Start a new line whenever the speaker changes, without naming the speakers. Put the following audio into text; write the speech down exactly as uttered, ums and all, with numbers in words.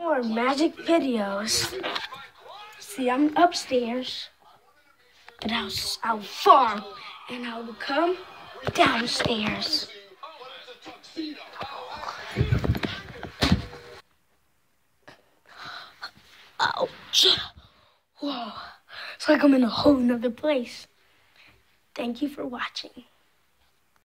more magic videos. See, I'm upstairs, but I'll, I'll farm, and I will come downstairs. Ouch. Whoa. It's like I'm in a whole nother place. Thank you for watching.